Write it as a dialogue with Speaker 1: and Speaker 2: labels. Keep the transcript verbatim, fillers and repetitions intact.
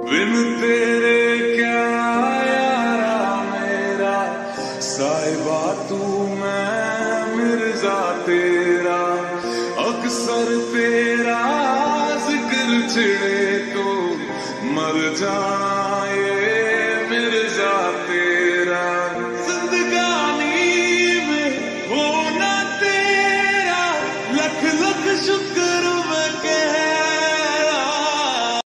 Speaker 1: बिन तेरे क्या यारा मेरा, साहिबा तू मैं मिर्जा तेरा। अक्सर तेरा जिक्र छिड़े तो मर जाए